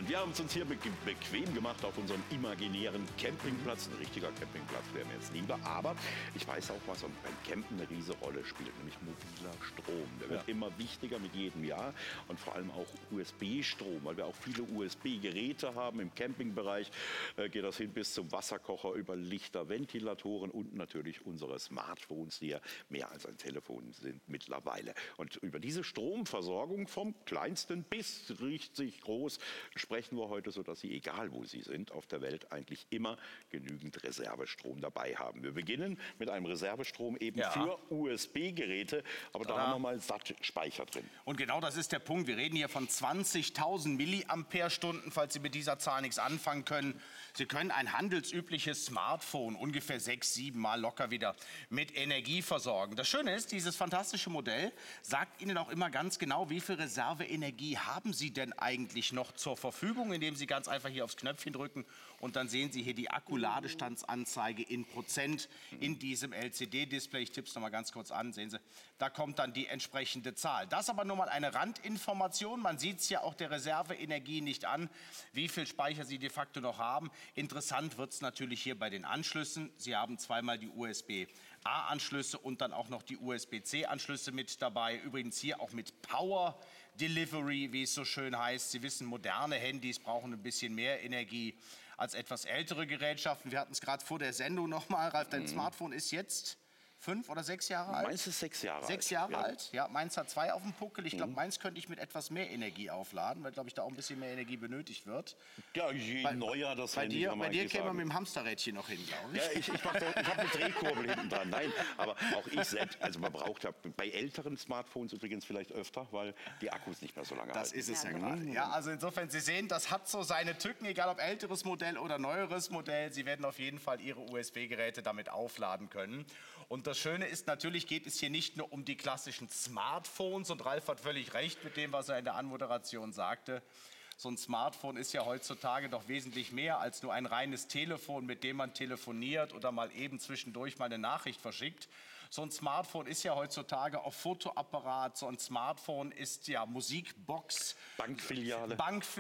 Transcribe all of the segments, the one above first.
Wir haben es uns hier bequem gemacht auf unserem imaginären Campingplatz. Ein richtiger Campingplatz wäre mir jetzt lieber. Aber ich weiß auch, was beim Campen eine riesige Rolle spielt, nämlich mobiler Strom. Der wird immer wichtiger mit jedem Jahr und vor allem auch USB-Strom, weil wir auch viele USB-Geräte haben. Im Campingbereich geht das hin bis zum Wasserkocher, über Lichter, Ventilatoren und natürlich unsere Smartphones, die ja mehr als ein Telefon sind mittlerweile. Und über diese Stromversorgung vom kleinsten bis richtig groß sprechen wir heute, sodass Sie, egal wo Sie sind, auf der Welt eigentlich immer genügend Reservestrom dabei haben. Wir beginnen mit einem Reservestrom eben für USB-Geräte, aber da haben wir mal satt Speicher drin. Und genau das ist der Punkt. Wir reden hier von 20.000 Milliampere-Stunden, falls Sie mit dieser Zahl nichts anfangen können. Sie können ein handelsübliches Smartphone ungefähr 6, 7 Mal locker wieder mit Energie versorgen. Das Schöne ist, dieses fantastische Modell sagt Ihnen auch immer ganz genau, wie viel Reserveenergie haben Sie denn eigentlich noch zur Verfügung, indem Sie ganz einfach hier aufs Knöpfchen drücken und dann sehen Sie hier die Akkuladestandsanzeige in Prozent in diesem LCD-Display. Ich tippe es noch mal ganz kurz an, sehen Sie, da kommt dann die entsprechende Zahl. Das aber nur mal eine Randinformation. Man sieht es ja auch der Reserveenergie nicht an, wie viel Speicher Sie de facto noch haben. Interessant wird es natürlich hier bei den Anschlüssen. Sie haben zweimal die USB-A-Anschlüsse und dann auch noch die USB-C-Anschlüsse mit dabei. Übrigens hier auch mit Power Delivery, wie es so schön heißt. Sie wissen, moderne Handys brauchen ein bisschen mehr Energie als etwas ältere Gerätschaften. Wir hatten es gerade vor der Sendung noch mal. Ralf, dein Smartphone ist jetzt 5 oder 6 Jahre alt? Meins ist 6 Jahre alt. 6 Jahre alt? Ja, meins hat 2 auf dem Puckel. Ich glaube, meins könnte ich mit etwas mehr Energie aufladen, weil, glaube ich, da auch ein bisschen mehr Energie benötigt wird. Ja, je neuer das Handy, kann man Bei dir eigentlich käme man sagen. mit dem Hamsterrädchen noch hin, glaube ich. Ja, ich habe eine Drehkurbel hinten dran. Nein, aber auch ich selbst, also man braucht ja bei älteren Smartphones übrigens vielleicht öfter, weil die Akkus nicht mehr so lange Das halten. ist es ja gerade. Ja, also insofern, Sie sehen, das hat so seine Tücken, egal ob älteres Modell oder neueres Modell. Sie werden auf jeden Fall Ihre USB-Geräte damit aufladen können. Und das Schöne ist, natürlich geht es hier nicht nur um die klassischen Smartphones. Und Ralf hat völlig recht mit dem, was er in der Anmoderation sagte. So ein Smartphone ist ja heutzutage doch wesentlich mehr als nur ein reines Telefon, mit dem man telefoniert oder mal eben zwischendurch mal eine Nachricht verschickt. So ein Smartphone ist ja heutzutage auch Fotoapparat, so ein Smartphone ist ja Musikbox, Bankfiliale,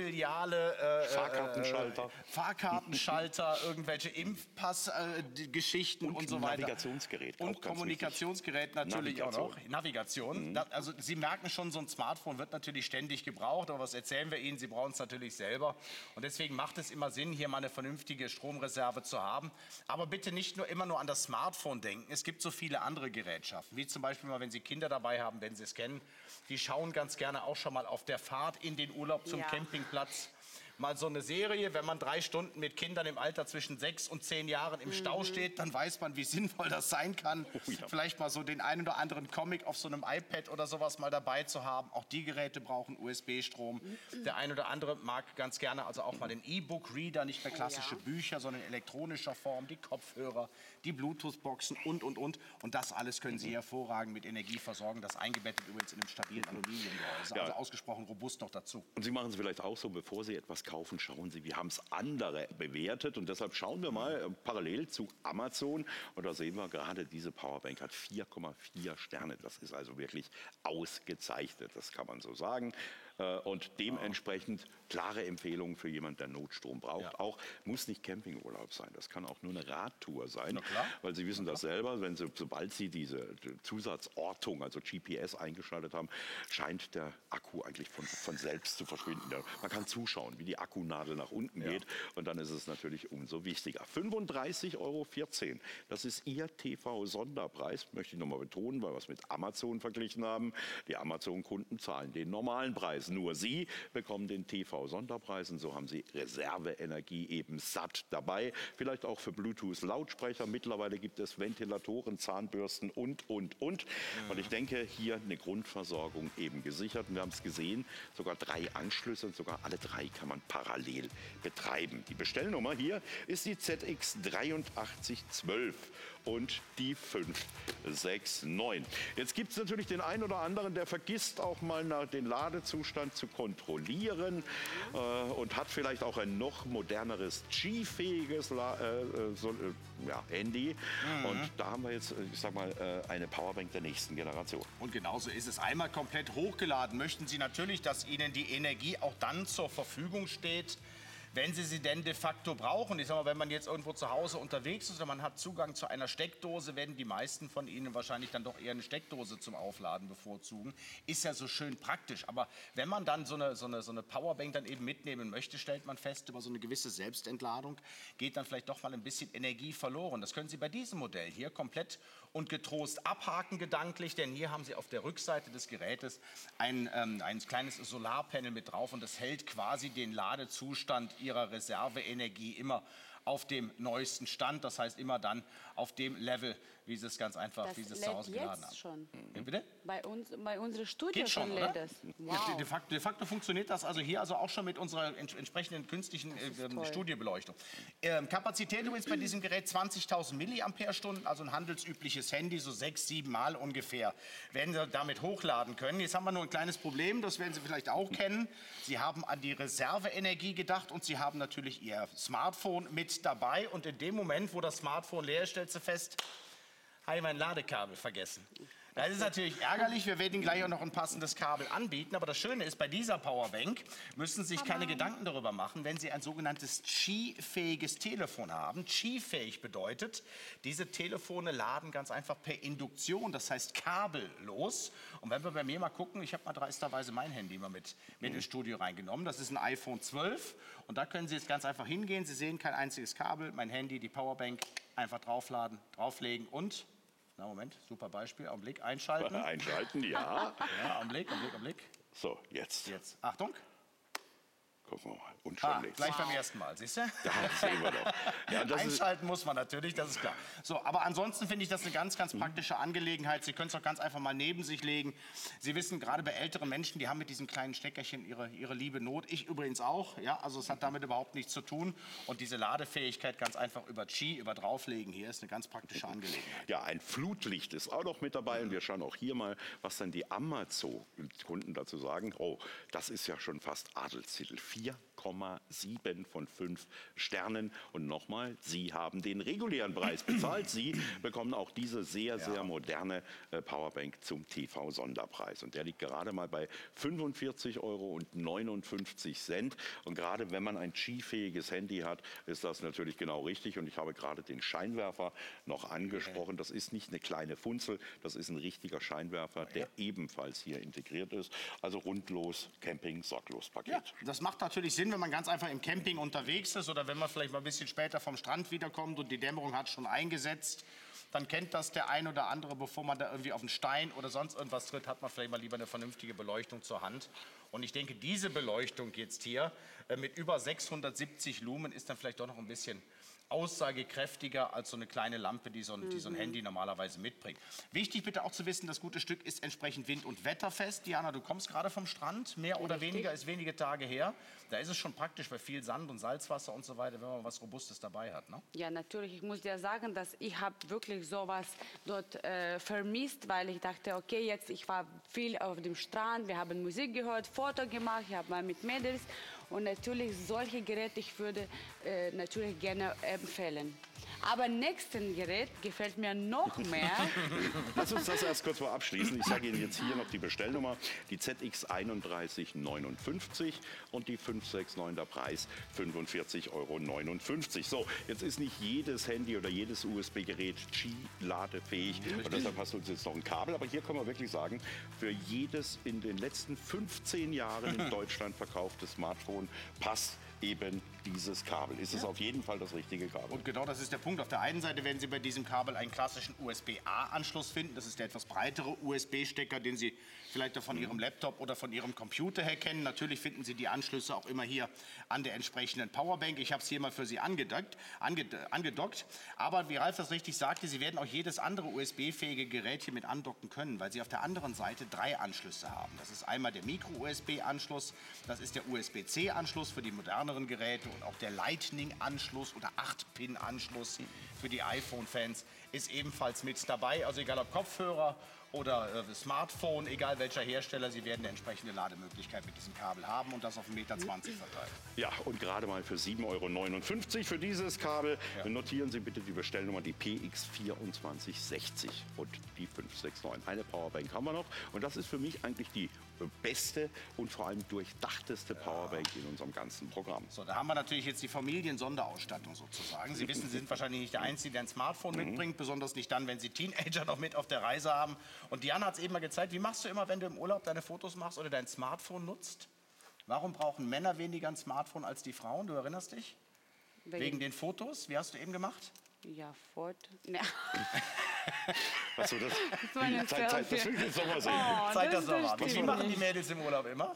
Fahrkartenschalter, irgendwelche Impfpass-Geschichten und so weiter. Navigationsgerät. Und Kommunikationsgerät natürlich auch noch. Navigation. Also Sie merken schon, so ein Smartphone wird natürlich ständig gebraucht, aber was erzählen wir Ihnen? Sie brauchen es natürlich selber. Und deswegen macht es immer Sinn, hier mal eine vernünftige Stromreserve zu haben. Aber bitte nicht immer nur an das Smartphone denken. Es gibt so viele andere Gerätschaften, wie zum Beispiel mal, wenn Sie Kinder dabei haben, wenn Sie es kennen, die schauen ganz gerne auch schon mal auf der Fahrt in den Urlaub zum Campingplatz. Mal so eine Serie, wenn man 3 Stunden mit Kindern im Alter zwischen 6 und 10 Jahren im Stau steht, dann weiß man, wie sinnvoll das sein kann. Vielleicht mal so den einen oder anderen Comic auf so einem iPad oder sowas mal dabei zu haben. Auch die Geräte brauchen USB-Strom. Der ein oder andere mag ganz gerne also auch mal den E-Book-Reader, nicht mehr klassische Bücher, sondern in elektronischer Form, die Kopfhörer, die Bluetooth-Boxen und. Und das alles können Sie hervorragend mit Energie versorgen. Das eingebettet übrigens in einem stabilen Aluminiumgehäuse. Also ausgesprochen robust noch dazu. Und Sie machen es vielleicht auch so, bevor Sie etwas kaufen, schauen Sie, wie haben es andere bewertet. Und deshalb schauen wir mal parallel zu Amazon. Und da sehen wir gerade, diese Powerbank hat 4,4 Sterne. Das ist also wirklich ausgezeichnet, das kann man so sagen. Und dementsprechend klare Empfehlung für jemanden, der Notstrom braucht. Auch muss nicht Campingurlaub sein, das kann auch nur eine Radtour sein. Weil Sie wissen das selber, sobald Sie diese Zusatzortung, also GPS eingeschaltet haben, scheint der Akku eigentlich von selbst zu verschwinden. Man kann zuschauen, wie die Akkunadel nach unten geht und dann ist es natürlich umso wichtiger. 35,14 €, das ist Ihr TV-Sonderpreis, möchte ich nochmal betonen, weil wir es mit Amazon verglichen haben. Die Amazon-Kunden zahlen den normalen Preis. Nur Sie bekommen den TV-Sonderpreis und so haben Sie Reserveenergie eben satt dabei. Vielleicht auch für Bluetooth-Lautsprecher. Mittlerweile gibt es Ventilatoren, Zahnbürsten und. Und ich denke, hier eine Grundversorgung eben gesichert. Und wir haben es gesehen, sogar 3 Anschlüsse und sogar alle 3 kann man parallel betreiben. Die Bestellnummer hier ist die ZX8312. und die 569. Jetzt gibt es natürlich den einen oder anderen, der vergisst auch mal den Ladezustand zu kontrollieren und hat vielleicht auch ein noch moderneres Qi-fähiges Handy. Und da haben wir jetzt, ich sag mal, eine Powerbank der nächsten Generation. Und genauso ist es. Einmal komplett hochgeladen möchten Sie natürlich, dass Ihnen die Energie auch dann zur Verfügung steht, wenn Sie sie denn de facto brauchen. Ich sag mal, wenn man jetzt irgendwo zu Hause unterwegs ist oder man hat Zugang zu einer Steckdose, werden die meisten von Ihnen wahrscheinlich dann doch eher eine Steckdose zum Aufladen bevorzugen. Ist ja so schön praktisch. Aber wenn man dann so eine Powerbank dann eben mitnehmen möchte, stellt man fest, über so eine gewisse Selbstentladung geht dann vielleicht doch mal ein bisschen Energie verloren. Das können Sie bei diesem Modell hier komplett und getrost abhaken gedanklich, denn hier haben Sie auf der Rückseite des Gerätes ein kleines Solarpanel mit drauf und das hält quasi den Ladezustand Ihrer Reserveenergie immer auf dem neuesten Stand, das heißt immer dann auf dem Level, wie Sie es ganz einfach, wie Sie es zu Hause geladen haben. Schon. Bitte? Bei unserer Studio Geht schon, lädt oder? es. Wow. Ja, de facto funktioniert das also hier auch schon mit unserer entsprechenden künstlichen Studiobeleuchtung. Kapazität übrigens bei diesem Gerät 20.000 Milliampere-Stunden, also ein handelsübliches Handy, so 6, 7 Mal ungefähr, werden Sie damit hochladen können. Jetzt haben wir nur ein kleines Problem, das werden Sie vielleicht auch kennen. Sie haben an die Reserveenergie gedacht und Sie haben natürlich Ihr Smartphone mit dabei. Und in dem Moment, wo das Smartphone leer ist, stellt Sie fest, habe ich mein Ladekabel vergessen. Das ist natürlich ärgerlich. Wir werden Ihnen gleich auch noch ein passendes Kabel anbieten. Aber das Schöne ist, bei dieser Powerbank müssen Sie sich keine Gedanken darüber machen, wenn Sie ein sogenanntes Qi-fähiges Telefon haben. Qi-fähig bedeutet, diese Telefone laden ganz einfach per Induktion, das heißt kabellos. Und wenn wir bei mir mal gucken, ich habe mal dreisterweise mein Handy mal mit ins Studio reingenommen. Das ist ein iPhone 12. Und da können Sie jetzt ganz einfach hingehen. Sie sehen kein einziges Kabel. Mein Handy, die Powerbank, einfach draufladen, drauflegen und... Na, Moment, super Beispiel. Augenblick, einschalten. Einschalten, ja. Ja, Augenblick. So, jetzt. Jetzt, Achtung. Gucken wir mal. Und schon nichts. Gleich beim ersten Mal, siehst du? Da sehen wir doch. Ja, Einschalten muss man natürlich, das ist klar. So, aber ansonsten finde ich das eine ganz praktische Angelegenheit. Sie können es doch ganz einfach mal neben sich legen. Sie wissen, gerade bei älteren Menschen, die haben mit diesem kleinen Steckerchen ihre liebe Not. Ich übrigens auch. Ja, also es hat damit überhaupt nichts zu tun. Und diese Ladefähigkeit ganz einfach über Qi, über drauflegen, hier ist eine ganz praktische Angelegenheit. Ja, ein Flutlicht ist auch noch mit dabei. Und wir schauen auch hier mal, was dann die Amazon-Kunden dazu sagen. Oh, das ist ja schon fast Adelstitel. 4,7 von 5 Sternen. Und nochmal, Sie haben den regulären Preis bezahlt. Sie bekommen auch diese sehr moderne Powerbank zum TV-Sonderpreis. Und der liegt gerade mal bei 45,59 € Und gerade wenn man ein Qi-fähiges Handy hat, ist das natürlich genau richtig. Und ich habe gerade den Scheinwerfer noch angesprochen. Das ist nicht eine kleine Funzel, das ist ein richtiger Scheinwerfer, der ebenfalls hier integriert ist. Also rundlos Camping-Sorglos-Paket. Ja, das macht natürlich Sinn, wenn man ganz einfach im Camping unterwegs ist oder wenn man vielleicht mal ein bisschen später vom Strand wiederkommt und die Dämmerung hat schon eingesetzt. Dann kennt das der ein oder andere, bevor man da irgendwie auf einen Stein oder sonst irgendwas tritt, hat man vielleicht mal lieber eine vernünftige Beleuchtung zur Hand. Und ich denke, diese Beleuchtung jetzt hier mit über 670 Lumen ist dann vielleicht doch noch ein bisschen aussagekräftiger als so eine kleine Lampe, die so ein Handy normalerweise mitbringt. Wichtig bitte auch zu wissen, das gute Stück ist entsprechend wind- und wetterfest. Diana, du kommst gerade vom Strand, mehr oder weniger ist wenige Tage her. Da ist es schon praktisch bei viel Sand und Salzwasser und so weiter, wenn man was Robustes dabei hat. Ne? Ja, natürlich. Ich muss dir sagen, dass ich habe wirklich sowas dort vermisst, weil ich dachte, okay, jetzt ich war viel auf dem Strand, wir haben Musik gehört, Foto gemacht, ich habe mal mit Mädels und natürlich solche Geräte, ich würde natürlich gerne empfehlen. Aber nächsten Gerät gefällt mir noch mehr. Lass uns das erst kurz mal abschließen. Ich sage Ihnen jetzt hier noch die Bestellnummer, die ZX3159 und die 569, der Preis 45,59 €. So, jetzt ist nicht jedes Handy oder jedes USB-Gerät Qi-ladefähig und deshalb hast du uns jetzt noch ein Kabel. Aber hier kann man wirklich sagen, für jedes in den letzten 15 Jahren in Deutschland verkaufte Smartphone passt eben dieses Kabel. Ist es auf jeden Fall das richtige Kabel. Und genau das ist der Punkt. Auf der einen Seite werden Sie bei diesem Kabel einen klassischen USB-A-Anschluss finden. Das ist der etwas breitere USB-Stecker, den Sie vielleicht auch von Ihrem Laptop oder von Ihrem Computer her kennen. Natürlich finden Sie die Anschlüsse auch immer hier an der entsprechenden Powerbank. Ich habe es hier mal für Sie angedockt. Aber wie Ralf das richtig sagte, Sie werden auch jedes andere USB-fähige Gerät hier mit andocken können, weil Sie auf der anderen Seite 3 Anschlüsse haben. Das ist einmal der Micro-USB-Anschluss, das ist der USB-C-Anschluss für die moderneren Geräte und auch der Lightning-Anschluss oder 8-Pin-Anschluss für die iPhone-Fans. ist ebenfalls mit dabei. Also egal ob Kopfhörer oder Smartphone, egal welcher Hersteller, Sie werden eine entsprechende Lademöglichkeit mit diesem Kabel haben und das auf 1,20 Meter verteilt. Ja, und gerade mal für 7,59 € für dieses Kabel. Notieren Sie bitte die Bestellnummer, die PX2460 und die 569. Eine Powerbank haben wir noch. Und das ist für mich eigentlich die beste und vor allem durchdachteste Powerbank in unserem ganzen Programm. So, da haben wir natürlich jetzt die Familien-Sonderausstattung sozusagen. Sie wissen, Sie sind wahrscheinlich nicht der Einzige, der ein Smartphone mitbringt, besonders nicht dann, wenn Sie Teenager noch mit auf der Reise haben. Und Diana hat es eben mal gezeigt, wie machst du immer, wenn du im Urlaub deine Fotos machst oder dein Smartphone nutzt? Warum brauchen Männer weniger ein Smartphone als die Frauen? Du erinnerst dich? Wegen den Fotos? Wie hast du eben gemacht? Ja, Foto. Ja. Achso, das Das will ich jetzt noch mal sehen. Oh, Zeig das doch mal. verstehe Wie ich machen die nicht. Mädels im Urlaub immer?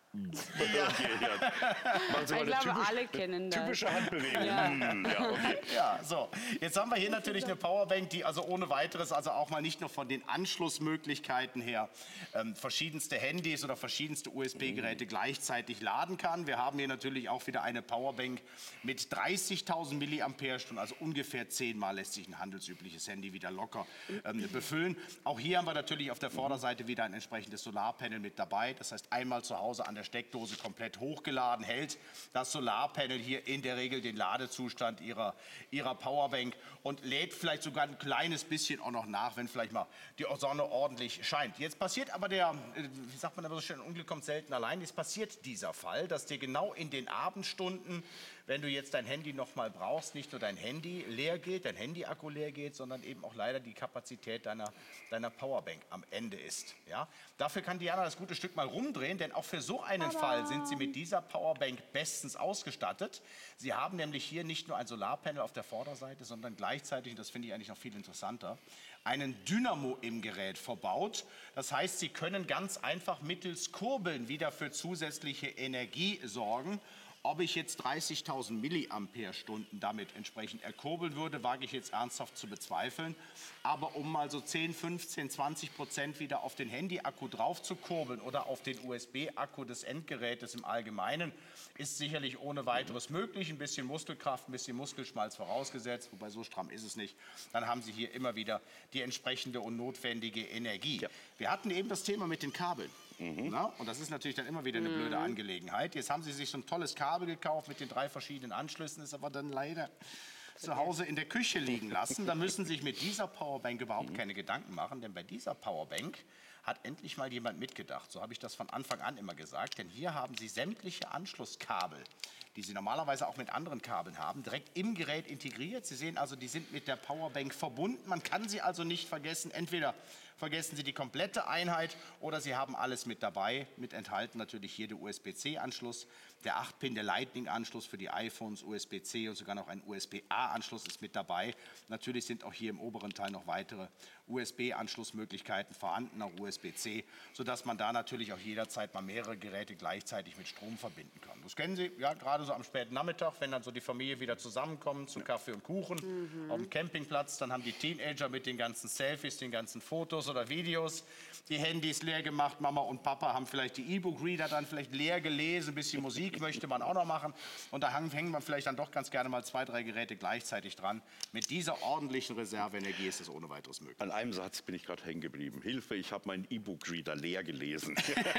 Okay, ja. Machen Sie mal Ich eine glaube, alle kennen das. typische Handbewegung. Ja. Ja, okay. Ja, so. Jetzt haben wir hier natürlich eine Powerbank, die also ohne weiteres, also auch mal nicht nur von den Anschlussmöglichkeiten her, verschiedenste Handys oder verschiedenste USB-Geräte gleichzeitig laden kann. Wir haben hier natürlich auch wieder eine Powerbank mit 30.000 Milliampere-Stunden, also ungefähr 10-mal lässt sich ein handelsübliches Handy wieder locker befüllen. Auch hier haben wir natürlich auf der Vorderseite wieder ein entsprechendes Solarpanel mit dabei. Das heißt, einmal zu Hause an der Steckdose komplett hochgeladen, hält das Solarpanel hier in der Regel den Ladezustand ihrer Powerbank und lädt vielleicht sogar ein kleines bisschen auch noch nach, wenn vielleicht mal die Sonne ordentlich scheint. Jetzt passiert aber wie sagt man aber so schön, Unglück kommt selten allein, es passiert dieser Fall, dass dir genau in den Abendstunden, wenn du jetzt dein Handy noch mal brauchst, nicht nur dein Handy leer geht, dein Handy-Akku leer geht, sondern eben auch leider die Kapazität deiner Powerbank am Ende ist. Ja? Dafür kann Diana das gute Stück mal rumdrehen, denn auch für so einen Fall sind Sie mit dieser Powerbank bestens ausgestattet. Sie haben nämlich hier nicht nur ein Solarpanel auf der Vorderseite, sondern gleichzeitig, und das finde ich eigentlich noch viel interessanter, einen Dynamo im Gerät verbaut. Das heißt, Sie können ganz einfach mittels Kurbeln wieder für zusätzliche Energie sorgen. Ob ich jetzt 30.000 Milliampere-Stunden damit entsprechend erkurbeln würde, wage ich jetzt ernsthaft zu bezweifeln. Aber um mal so 10, 15, 20% wieder auf den Handy-Akku drauf zu kurbeln oder auf den USB-Akku des Endgerätes im Allgemeinen, ist sicherlich ohne weiteres möglich. Ein bisschen Muskelkraft, ein bisschen Muskelschmalz vorausgesetzt, wobei so stramm ist es nicht. Dann haben Sie hier immer wieder die entsprechende und notwendige Energie. Ja. Wir hatten eben das Thema mit den Kabeln. Na, und das ist natürlich dann immer wieder eine blöde Angelegenheit. Jetzt haben Sie sich so ein tolles Kabel gekauft mit den 3 verschiedenen Anschlüssen, ist aber dann leider zu Hause in der Küche liegen lassen. Da müssen Sie sich mit dieser Powerbank überhaupt keine Gedanken machen, denn bei dieser Powerbank hat endlich mal jemand mitgedacht. So habe ich das von Anfang an immer gesagt, denn hier haben Sie sämtliche Anschlusskabel, die Sie normalerweise auch mit anderen Kabeln haben, direkt im Gerät integriert. Sie sehen also, die sind mit der Powerbank verbunden. Man kann sie also nicht vergessen. Entweder vergessen Sie die komplette Einheit oder Sie haben alles mit dabei. Mit enthalten natürlich hier der USB-C-Anschluss, der 8-Pin, der Lightning-Anschluss für die iPhones, USB-C und sogar noch ein USB-A-Anschluss ist mit dabei. Natürlich sind auch hier im oberen Teil noch weitere USB-Anschlussmöglichkeiten vorhanden, auch USB-C, sodass man da natürlich auch jederzeit mal mehrere Geräte gleichzeitig mit Strom verbinden kann. Das kennen Sie ja gerade so am späten Nachmittag, wenn dann so die Familie wieder zusammenkommt zu Kaffee und Kuchen auf dem Campingplatz. Dann haben die Teenager mit den ganzen Selfies, den ganzen Fotos oder Videos die Handys leer gemacht. Mama und Papa haben vielleicht die E-Book-Reader dann vielleicht leer gelesen. Ein bisschen Musik möchte man auch noch machen. Und da hängt man vielleicht dann doch ganz gerne mal 2, 3 Geräte gleichzeitig dran. Mit dieser ordentlichen Reserveenergie ist das ohne weiteres möglich. An einem Satz bin ich gerade hängen geblieben. Hilfe, ich habe meinen E-Book-Reader leer gelesen.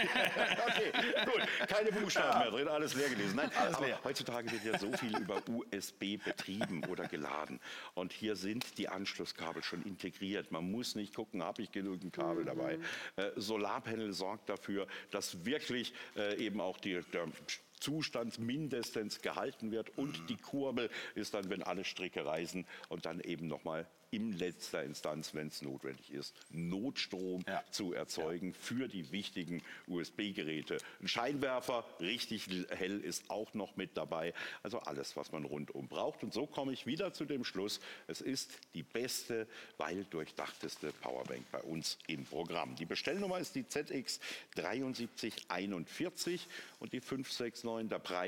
Okay, gut. Keine Buchstaben mehr drin, alles leer gelesen. Nein, aber heutzutage wird ja so viel über USB betrieben oder geladen. Und hier sind die Anschlusskabel schon integriert. Man muss nicht gucken, habe ich genügend Kabel dabei. Solarpanel sorgt dafür, dass wirklich eben auch der Zustand mindestens gehalten wird und die Kurbel ist dann, wenn alle Stricke reißen und dann eben nochmal in letzter Instanz, wenn es notwendig ist, Notstrom zu erzeugen für die wichtigen USB-Geräte. Ein Scheinwerfer, richtig hell, ist auch noch mit dabei. Also alles, was man rundum braucht. Und so komme ich wieder zu dem Schluss, es ist die beste, weil durchdachteste Powerbank bei uns im Programm. Die Bestellnummer ist die ZX 7341 und die 569, der Preis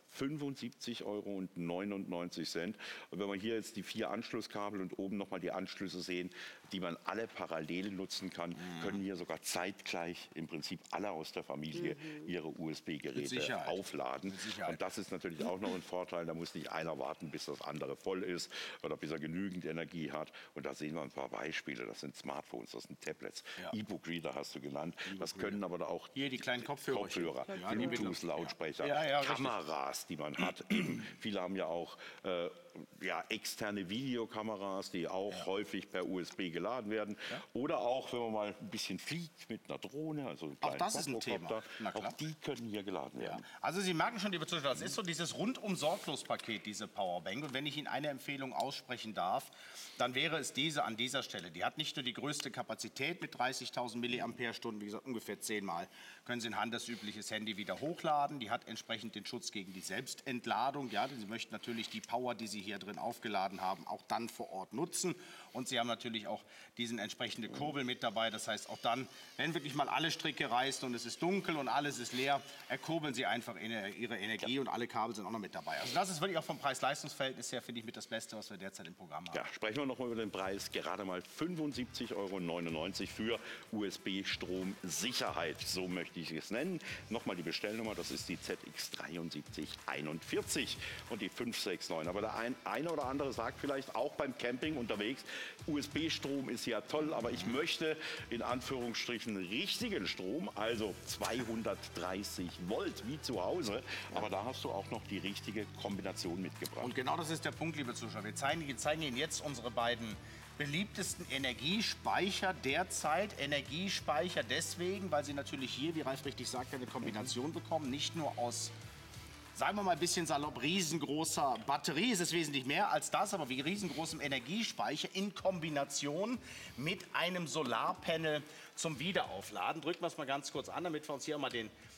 75,99 €. Und wenn wir hier jetzt die 4 Anschlusskabel und oben nochmal die Anschlüsse sehen, die man alle parallel nutzen kann, können hier sogar zeitgleich im Prinzip alle aus der Familie ihre USB-Geräte aufladen. Und das ist natürlich auch noch ein Vorteil. Da muss nicht einer warten, bis das andere voll ist oder bis er genügend Energie hat. Und da sehen wir ein paar Beispiele. Das sind Smartphones, das sind Tablets. E-Book-Reader hast du genannt. Das können aber auch hier die kleinen Kopfhörer, Bluetooth-Lautsprecher, Kameras, die man hat. Eben, viele haben ja auch externe Videokameras, die auch häufig per USB geladen werden. Oder auch, wenn man mal ein bisschen fliegt mit einer Drohne, also einem kleinen das ist ein Thema. auch die können hier geladen werden. Also Sie merken schon, liebe Zuschauer, das ist so dieses rundum-Sorglos-Paket, diese Powerbank. Und wenn ich Ihnen eine Empfehlung aussprechen darf, dann wäre es diese an dieser Stelle. Die hat nicht nur die größte Kapazität mit 30.000 Milliampere-Stunden, wie gesagt, ungefähr 10-mal können Sie ein handelsübliches Handy wieder hochladen. Die hat entsprechend den Schutz gegen die Selbstentladung. Ja, denn Sie möchten natürlich die Power, die Sie hier drin aufgeladen haben, auch dann vor Ort nutzen. Und Sie haben natürlich auch diesen entsprechenden Kurbel mit dabei. Das heißt, auch dann, wenn wirklich mal alle Stricke reißen und es ist dunkel und alles ist leer, erkurbeln Sie einfach Ihre Energie und alle Kabel sind auch noch mit dabei. Also das ist wirklich auch vom Preis-Leistungs-Verhältnis her, finde ich, mit das Beste, was wir derzeit im Programm haben. Ja, sprechen wir noch mal über den Preis. Gerade mal 75,99 € für USB-Strom-Sicherheit. So möchte ich es nennen. Nochmal die Bestellnummer, das ist die ZX7341 und die 569. Aber der eine oder andere sagt vielleicht auch beim Camping unterwegs, USB-Strom ist ja toll, aber ich möchte in Anführungsstrichen richtigen Strom, also 230 Volt wie zu Hause. Aber da hast du auch noch die richtige Kombination mitgebracht. Und genau das ist der Punkt, liebe Zuschauer. Wir zeigen Ihnen jetzt unsere beiden beliebtesten Energiespeicher derzeit. Energiespeicher deswegen, weil Sie natürlich hier, wie Ralf richtig sagt, eine Kombination bekommen, nicht nur aus, sagen wir mal ein bisschen salopp, riesengroßer Batterie, es ist wesentlich mehr als das, aber wie riesengroßem Energiespeicher in Kombination mit einem Solarpanel zum Wiederaufladen. Drücken wir es mal ganz kurz an, damit wir uns hier mal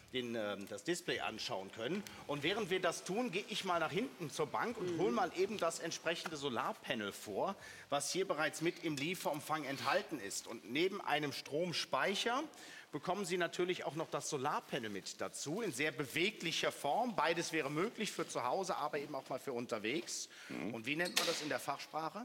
das Display anschauen können. Und während wir das tun, gehe ich mal nach hinten zur Bank und hole mal eben das entsprechende Solarpanel vor, was hier bereits mit im Lieferumfang enthalten ist. Und neben einem Stromspeicher bekommen Sie natürlich auch noch das Solarpanel mit dazu, in sehr beweglicher Form. Beides wäre möglich für zu Hause, aber eben auch mal für unterwegs. Und wie nennt man das in der Fachsprache?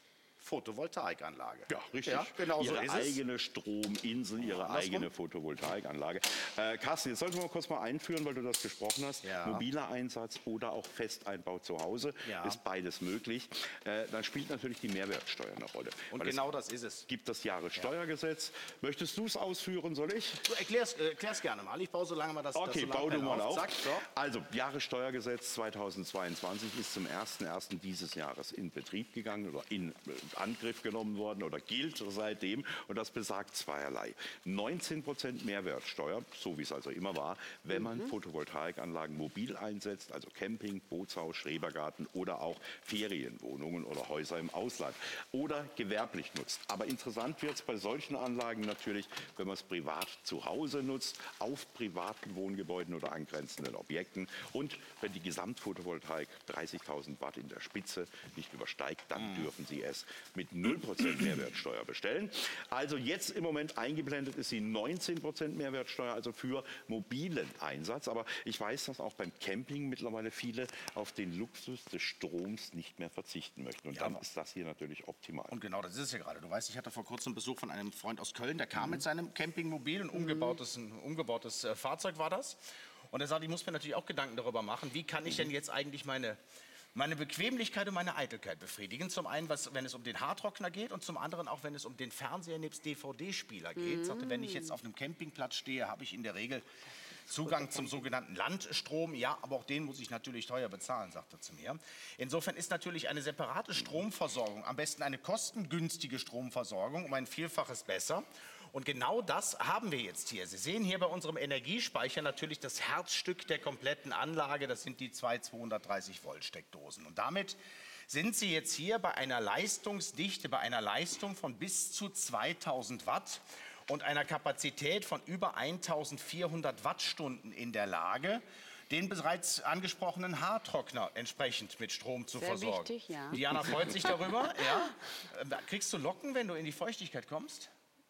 Photovoltaikanlage. Ja, richtig. Ja, genau so ihre ist eigene Strominsel, ihre eigene Photovoltaikanlage. Carsten, jetzt sollten wir mal kurz mal einführen, weil du das gesprochen hast. Ja. Mobiler Einsatz oder auch Festeinbau zu Hause ist beides möglich. Dann spielt natürlich die Mehrwertsteuer eine Rolle. Und genau das ist es. Gibt das Jahressteuergesetz. Möchtest du es ausführen, soll ich? Du erklär's gerne mal. Ich baue so lange mal das Okay, das bau du mal auf. Zack, so. Also, Jahressteuergesetz 2022 ist zum 1.1. dieses Jahres in Betrieb gegangen oder in Angriff genommen worden oder gilt seitdem. Und das besagt zweierlei. 19% Mehrwertsteuer, so wie es also immer war, wenn man Photovoltaikanlagen mobil einsetzt, also Camping, Bootshaus, Schrebergarten oder auch Ferienwohnungen oder Häuser im Ausland oder gewerblich nutzt. Aber interessant wird es bei solchen Anlagen natürlich, wenn man es privat zu Hause nutzt, auf privaten Wohngebäuden oder angrenzenden Objekten. Und wenn die Gesamtphotovoltaik 30.000 Watt in der Spitze nicht übersteigt, dann dürfen Sie es mit 0% Mehrwertsteuer bestellen. Also jetzt im Moment eingeblendet ist die 19% Mehrwertsteuer, also für mobilen Einsatz. Aber ich weiß, dass auch beim Camping mittlerweile viele auf den Luxus des Stroms nicht mehr verzichten möchten. Und dann ist das hier natürlich optimal. Und genau, das ist es ja gerade. Du weißt, ich hatte vor kurzem Besuch von einem Freund aus Köln, der kam mit seinem Campingmobil, ein umgebautes Fahrzeug war das. Und er sagte, ich muss mir natürlich auch Gedanken darüber machen, wie kann ich denn jetzt eigentlich meine Bequemlichkeit und meine Eitelkeit befriedigen. Zum einen, wenn es um den Haartrockner geht und zum anderen auch, wenn es um den Fernseher nebst DVD-Spieler geht. Sagte, wenn ich jetzt auf einem Campingplatz stehe, habe ich in der Regel Zugang zum sogenannten Landstrom. Ja, aber auch den muss ich natürlich teuer bezahlen, sagt er zu mir. Insofern ist natürlich eine separate Stromversorgung, am besten eine kostengünstige Stromversorgung, um ein Vielfaches besser. Und genau das haben wir jetzt hier. Sie sehen hier bei unserem Energiespeicher natürlich das Herzstück der kompletten Anlage. Das sind die 230 Volt Steckdosen. Und damit sind Sie jetzt hier bei einer Leistungsdichte, bei einer Leistung von bis zu 2000 Watt und einer Kapazität von über 1400 Wattstunden in der Lage, den bereits angesprochenen Haartrockner entsprechend mit Strom zu versorgen. Wichtig, ja. Diana freut sich darüber. Ja. Kriegst du Locken, wenn du in die Feuchtigkeit kommst?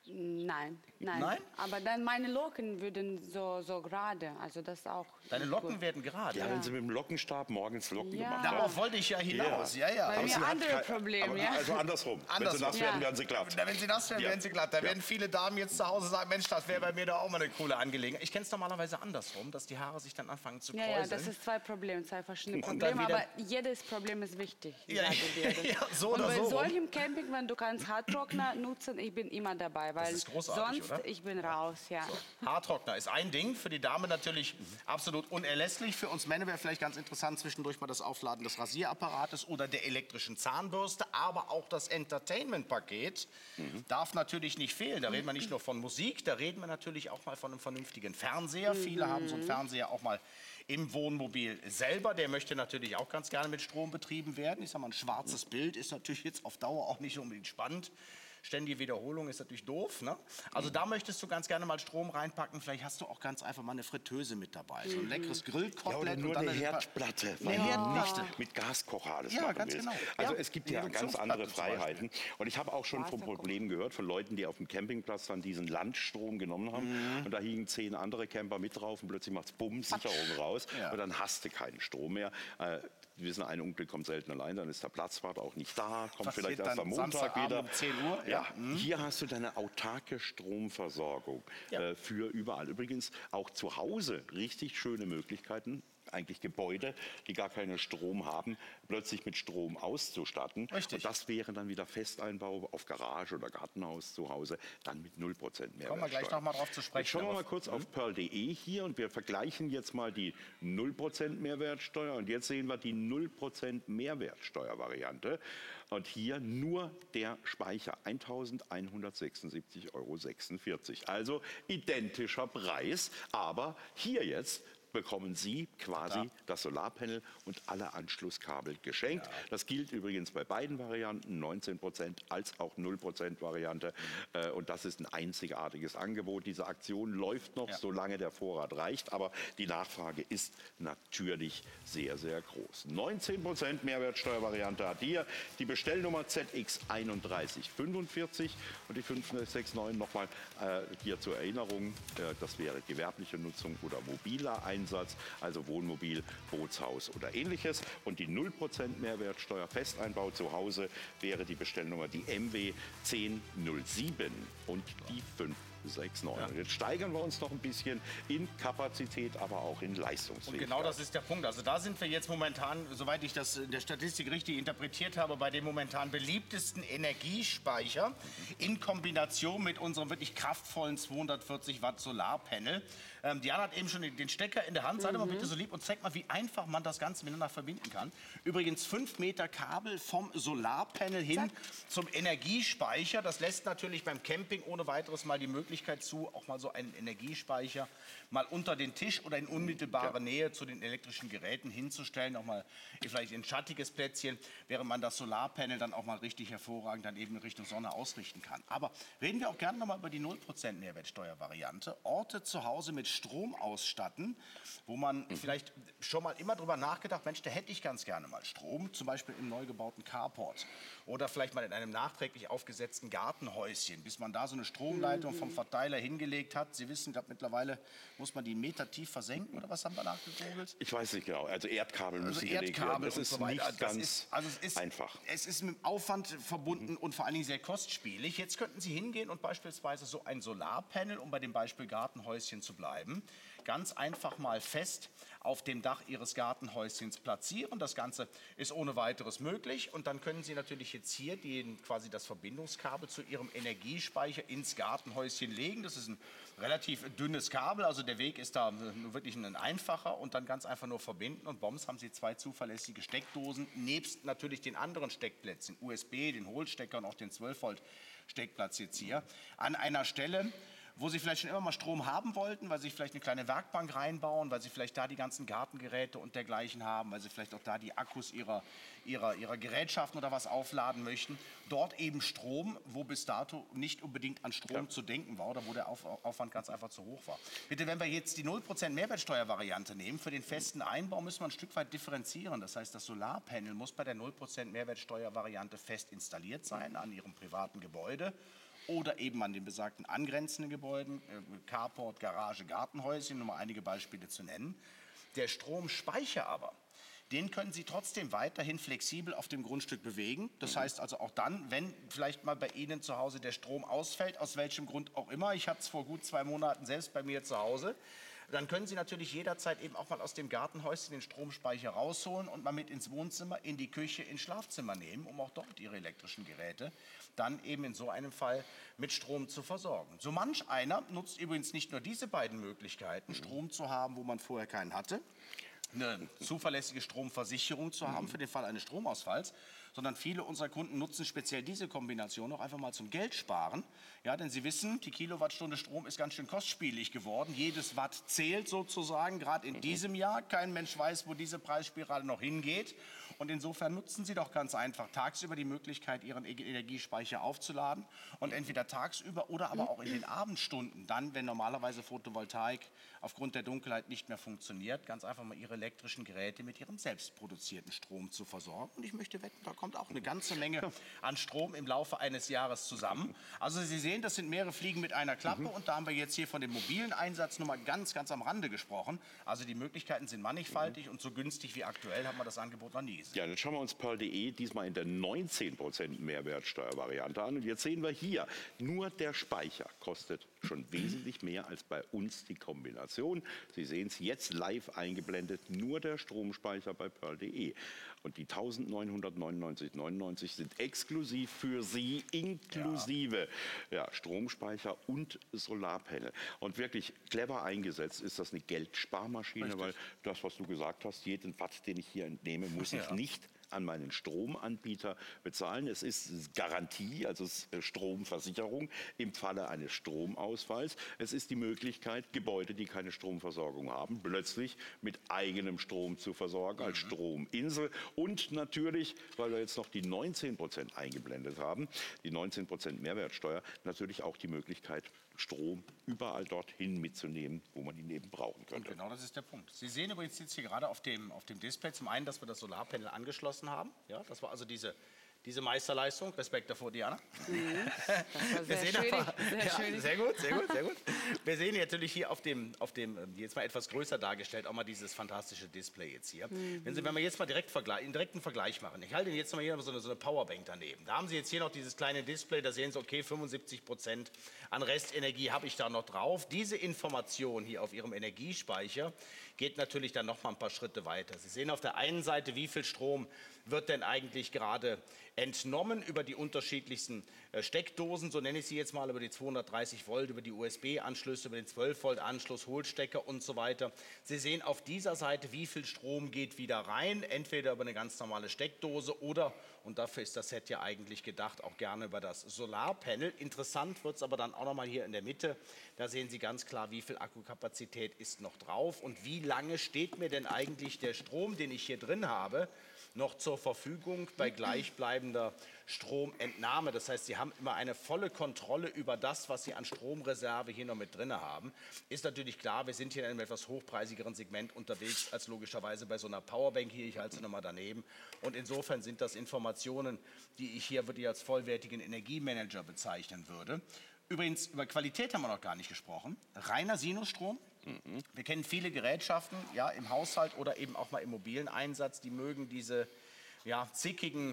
Nein, nein. Nein? Aber dann meine Locken würden so gerade, also das auch. Deine Locken werden gerade. Ja, wenn Sie mit dem Lockenstab morgens Locken Ja. gemacht haben. Darauf wollte ich ja hinaus. Ja, ja. Bei Aber mir sie hat andere kein- Probleme, aber, ja. Also andersrum. Wenn Andersrum. Sie das werden, Ja. werden Sie glatt. Na, wenn Sie das hören, Ja. werden Sie glatt. Da Ja. werden viele Damen jetzt zu Hause sagen, Mensch, das wäre bei mir doch auch mal eine coole Angelegenheit. Ich kenne es normalerweise andersrum, dass die Haare sich dann anfangen zu Ja, kräuseln. ja, das ist zwei Probleme, zwei verschiedene Und dann Probleme, wieder- aber jedes Problem ist wichtig. Ja, sage ich dir. ja, so Und oder bei so rum. solchem Camping, wenn du kannst Haartrockner nutzen, ich bin immer dabei, weil ist großartig, sonst oder? ich bin raus, ja. Haartrockner ist ein Ding, für die Dame natürlich absolut unerlässlich. Für uns Männer wäre vielleicht ganz interessant, zwischendurch mal das Aufladen des Rasierapparates oder der elektrischen Zahnbürste, aber auch das Entertainment-Paket darf natürlich nicht fehlen. Da reden wir nicht nur von Musik, da reden wir natürlich auch mal von einem vernünftigen Fernseher. Viele haben so einen Fernseher auch mal im Wohnmobil selber. Der möchte natürlich auch ganz gerne mit Strom betrieben werden. Ich sag mal, ein schwarzes Bild ist natürlich jetzt auf Dauer auch nicht unbedingt spannend. Ständige Wiederholung ist natürlich doof. Ne? Also da möchtest du ganz gerne mal Strom reinpacken. Vielleicht hast du auch ganz einfach mal eine Fritteuse mit dabei. So ein leckeres Ja, oder Grillkotelett. nur und dann eine ein paar- Herdplatte, Eine weil du Herdplatte. nicht mit Gaskocher alles Ja, machen ganz willst. genau. Also Ja, es gibt ja ganz Induktionsplatte andere zum Beispiel. Freiheiten. Und ich habe auch schon von Problemen gehört, von Leuten, die auf dem Campingplatz dann diesen Landstrom genommen haben. Und da hingen 10 andere Camper mit drauf und plötzlich macht es Bumm, Sicherung raus. Ja. Und dann hast du keinen Strom mehr. Wir wissen, ein Unglück kommt selten allein, dann ist der Platzwart auch nicht da, kommt Passiert vielleicht erst dann am Montag Samstagabend wieder. um 10 Uhr, Ja, ja. hier hast du deine autarke Stromversorgung Ja. für überall. Übrigens auch zu Hause richtig schöne Möglichkeiten. Eigentlich Gebäude, die gar keinen Strom haben, plötzlich mit Strom auszustatten. Richtig. Und das wäre dann wieder Festeinbau auf Garage oder Gartenhaus zu Hause, dann mit 0% Mehrwertsteuer. Kommen wir gleich noch mal drauf zu sprechen. Jetzt schauen wir aber- mal kurz auf pearl.de hier und wir vergleichen jetzt mal die 0% Mehrwertsteuer und jetzt sehen wir die 0% Mehrwertsteuervariante. Und hier nur der Speicher, 1.176,46 €. Also identischer Preis, aber hier jetzt bekommen Sie quasi das Solarpanel und alle Anschlusskabel geschenkt. Das gilt übrigens bei beiden Varianten, 19% als auch 0% Variante. Und das ist ein einzigartiges Angebot. Diese Aktion läuft noch, solange der Vorrat reicht, aber die Nachfrage ist natürlich sehr, sehr groß. 19% Mehrwertsteuervariante hat hier die Bestellnummer ZX3145 und die 569 nochmal hier zur Erinnerung. Das wäre gewerbliche Nutzung oder mobiler Einsatz, also Wohnmobil, Bootshaus oder ähnliches. Und die 0% Mehrwertsteuer Festeinbau zu Hause wäre die Bestellnummer die MW 1007 und die 569. Und jetzt steigern wir uns noch ein bisschen in Kapazität, aber auch in Leistungsfähigkeit. Und genau das ist der Punkt. Also da sind wir jetzt momentan, soweit ich das in der Statistik richtig interpretiert habe, bei dem momentan beliebtesten Energiespeicher in Kombination mit unserem wirklich kraftvollen 240 Watt Solarpanel. Diana hat eben schon den Stecker in der Hand. Seid doch mal bitte so lieb und zeigt mal, wie einfach man das Ganze miteinander verbinden kann. Übrigens 5 Meter Kabel vom Solarpanel hin zum Energiespeicher. Das lässt natürlich beim Camping ohne weiteres mal die Möglichkeit zu, auch mal so einen Energiespeicher mal unter den Tisch oder in unmittelbarer Nähe zu den elektrischen Geräten hinzustellen. Auch mal vielleicht ein schattiges Plätzchen, während man das Solarpanel dann auch mal richtig hervorragend dann eben in Richtung Sonne ausrichten kann. Aber reden wir auch gerne noch mal über die 0% Mehrwertsteuervariante. Orte zu Hause mit Strom ausstatten, wo man vielleicht schon mal immer drüber nachgedacht, Mensch, da hätte ich ganz gerne mal Strom, zum Beispiel im neu gebauten Carport oder vielleicht mal in einem nachträglich aufgesetzten Gartenhäuschen, bis man da so eine Stromleitung vom Verteiler hingelegt hat. Sie wissen, glaube mittlerweile muss man die einen Meter tief versenken oder was haben wir nachgegoogelt? Ich weiß nicht genau. Also Erdkabel Also müssen gelegt werden. Erdkabel Das und ist so weiter. nicht Das ganz es ist, einfach. Es ist mit Aufwand verbunden und vor allen Dingen sehr kostspielig. Jetzt könnten Sie hingehen und beispielsweise so ein Solarpanel, um bei dem Beispiel Gartenhäuschen zu bleiben, ganz einfach mal fest auf dem Dach Ihres Gartenhäuschens platzieren. Das Ganze ist ohne weiteres möglich. Und dann können Sie natürlich jetzt hier quasi das Verbindungskabel zu Ihrem Energiespeicher ins Gartenhäuschen legen. Das ist ein relativ dünnes Kabel, also der Weg ist da wirklich ein einfacher und dann ganz einfach nur verbinden und bombs haben Sie 2 zuverlässige Steckdosen, nebst natürlich den anderen Steckplätzen, USB, den Hohlstecker und auch den 12-Volt Steckplatz jetzt hier, an einer Stelle, wo Sie vielleicht schon immer mal Strom haben wollten, weil Sie vielleicht eine kleine Werkbank reinbauen, weil Sie vielleicht da die ganzen Gartengeräte und dergleichen haben, weil Sie vielleicht auch da die Akkus Ihrer Gerätschaften oder was aufladen möchten. Dort eben Strom, wo bis dato nicht unbedingt an Strom zu denken war oder wo der Aufwand ganz einfach zu hoch war. Bitte, wenn wir jetzt die 0% Mehrwertsteuervariante nehmen, für den festen Einbau müssen wir ein Stück weit differenzieren. Das heißt, das Solarpanel muss bei der 0% Mehrwertsteuervariante fest installiert sein an Ihrem privaten Gebäude. oder eben an den besagten angrenzenden Gebäuden, Carport, Garage, Gartenhäuschen, um mal einige Beispiele zu nennen. Der Stromspeicher aber, den können Sie trotzdem weiterhin flexibel auf dem Grundstück bewegen. Das heißt also auch dann, wenn vielleicht mal bei Ihnen zu Hause der Strom ausfällt, aus welchem Grund auch immer, ich hatte es vor gut 2 Monaten selbst bei mir zu Hause, dann können Sie natürlich jederzeit eben auch mal aus dem Gartenhäuschen den Stromspeicher rausholen und mal mit ins Wohnzimmer, in die Küche, ins Schlafzimmer nehmen, um auch dort Ihre elektrischen Geräte dann eben in so einem Fall mit Strom zu versorgen. So manch einer nutzt übrigens nicht nur diese beiden Möglichkeiten, Strom zu haben, wo man vorher keinen hatte, eine zuverlässige Stromversicherung zu haben für den Fall eines Stromausfalls, sondern viele unserer Kunden nutzen speziell diese Kombination auch einfach mal zum Geldsparen. Ja, denn sie wissen, die Kilowattstunde Strom ist ganz schön kostspielig geworden. Jedes Watt zählt sozusagen, gerade in diesem Jahr. Kein Mensch weiß, wo diese Preisspirale noch hingeht. Und insofern nutzen Sie doch ganz einfach tagsüber die Möglichkeit, Ihren Energiespeicher aufzuladen und entweder tagsüber oder aber auch in den Abendstunden, dann, wenn normalerweise Photovoltaik aufgrund der Dunkelheit nicht mehr funktioniert, ganz einfach mal Ihre elektrischen Geräte mit Ihrem selbstproduzierten Strom zu versorgen. Und ich möchte wetten, da kommt auch eine ganze Menge an Strom im Laufe eines Jahres zusammen. Also Sie sehen, das sind mehrere Fliegen mit einer Klappe. Und da haben wir jetzt hier von dem mobilen Einsatz nur mal ganz am Rande gesprochen. Also die Möglichkeiten sind mannigfaltig und so günstig wie aktuell haben wir das Angebot noch nie gesehen. Ja, dann schauen wir uns Pearl.de diesmal in der 19% Mehrwertsteuervariante an. Und jetzt sehen wir hier, nur der Speicher kostet schon wesentlich mehr als bei uns die Kombination. Sie sehen es jetzt live eingeblendet, nur der Stromspeicher bei Pearl.de. Und die 1999,99 sind exklusiv für Sie, inklusive Stromspeicher und Solarpanel. Und wirklich clever eingesetzt ist das eine Geldsparmaschine, Richtig. weil das, was du gesagt hast, jeden Watt, den ich hier entnehme, muss ich nicht an meinen Stromanbieter bezahlen. Es ist Garantie, also es ist Stromversicherung im Falle eines Stromausfalls. Es ist die Möglichkeit, Gebäude, die keine Stromversorgung haben, plötzlich mit eigenem Strom zu versorgen, als Strominsel. Und natürlich, weil wir jetzt noch die 19% eingeblendet haben, die 19% Mehrwertsteuer, natürlich auch die Möglichkeit, Strom überall dorthin mitzunehmen, wo man ihn eben brauchen könnte. Und genau das ist der Punkt. Sie sehen übrigens jetzt hier gerade auf dem Display zum einen, dass wir das Solarpanel angeschlossen haben. Ja, das war also diese Meisterleistung. Respekt davor, Diana. Das war sehr schwierig. Sehr gut. Wir sehen natürlich hier auf dem jetzt mal etwas größer dargestellt, auch mal dieses fantastische Display jetzt hier. Wenn wir jetzt mal einen direkten Vergleich machen. Ich halte Ihnen jetzt mal hier so eine Powerbank daneben. Da haben Sie jetzt hier noch dieses kleine Display, da sehen Sie, okay, 75% an Restenergie habe ich da noch drauf. Diese Information hier auf Ihrem Energiespeicher geht natürlich dann noch mal ein paar Schritte weiter. Sie sehen auf der einen Seite, wie viel Strom wird denn eigentlich gerade entnommen über die unterschiedlichsten Steckdosen, so nenne ich sie jetzt mal, über die 230 Volt, über die USB-Anschlüsse, über den 12 Volt Anschluss, Hohlstecker und so weiter. Sie sehen auf dieser Seite, wie viel Strom geht wieder rein, entweder über eine ganz normale Steckdose oder, und dafür ist das Set ja eigentlich gedacht, auch gerne über das Solarpanel. Interessant wird es aber dann auch noch mal hier in der Mitte. Da sehen Sie ganz klar, wie viel Akkukapazität ist noch drauf und wie lange steht mir denn eigentlich der Strom, den ich hier drin habe, noch zur Verfügung bei gleichbleibender Stromentnahme. Das heißt, Sie haben immer eine volle Kontrolle über das, was Sie an Stromreserve hier noch mit drin haben. Ist natürlich klar, wir sind hier in einem etwas hochpreisigeren Segment unterwegs als logischerweise bei so einer Powerbank hier. Ich halte sie nochmal daneben. Und insofern sind das Informationen, die ich hier wirklich als vollwertigen Energiemanager bezeichnen würde. Übrigens, über Qualität haben wir noch gar nicht gesprochen. Reiner Sinusstrom. Wir kennen viele Gerätschaften, ja, im Haushalt oder eben auch mal im mobilen Einsatz, die mögen diese zickigen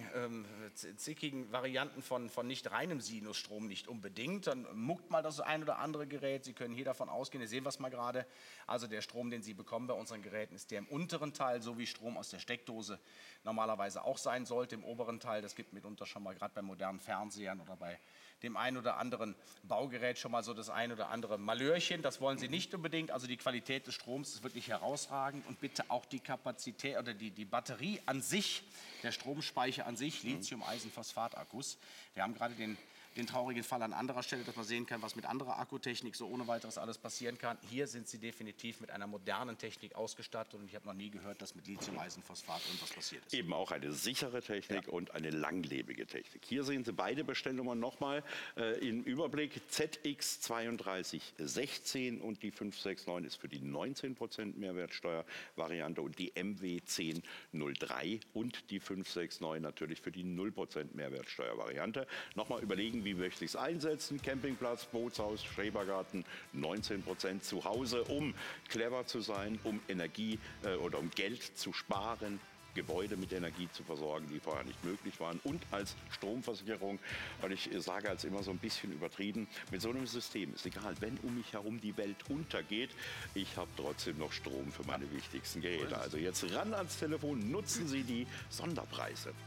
Varianten von nicht reinem Sinusstrom nicht unbedingt. Dann muckt mal das ein oder andere Gerät. Sie können hier davon ausgehen, wir sehen was mal gerade. Also der Strom, den Sie bekommen bei unseren Geräten, ist der im unteren Teil, so wie Strom aus der Steckdose normalerweise auch sein sollte. Im oberen Teil, das gibt mitunter schon mal gerade bei modernen Fernsehern oder bei dem ein oder anderen Baugerät schon mal so das ein oder andere Malörchen. Das wollen Sie nicht unbedingt. Also die Qualität des Stroms ist wirklich herausragend. Und bitte auch die Kapazität oder die Batterie an sich, der Stromspeicher an sich, Lithium-Eisenphosphat-Akkus. Wir haben gerade den traurigen Fall an anderer Stelle, dass man sehen kann, was mit anderer Akkutechnik so ohne weiteres alles passieren kann. Hier sind Sie definitiv mit einer modernen Technik ausgestattet und ich habe noch nie gehört, dass mit Lithium-Eisenphosphat irgendwas passiert ist. Eben auch eine sichere Technik und eine langlebige Technik. Hier sehen Sie beide Bestellnummern nochmal im Überblick. ZX3216 und die 569 ist für die 19% Mehrwertsteuervariante und die MW 1003 und die 569 natürlich für die 0% Mehrwertsteuervariante. Nochmal überlegen, wie möchte ich es einsetzen? Campingplatz, Bootshaus, Schrebergarten, 19% zu Hause, um clever zu sein, um Energie oder um Geld zu sparen. Gebäude mit Energie zu versorgen, die vorher nicht möglich waren, und als Stromversicherung. Und ich sage als immer so ein bisschen übertrieben, mit so einem System ist egal, wenn um mich herum die Welt untergeht, ich habe trotzdem noch Strom für meine wichtigsten Geräte. Also jetzt ran ans Telefon, nutzen Sie die Sonderpreise.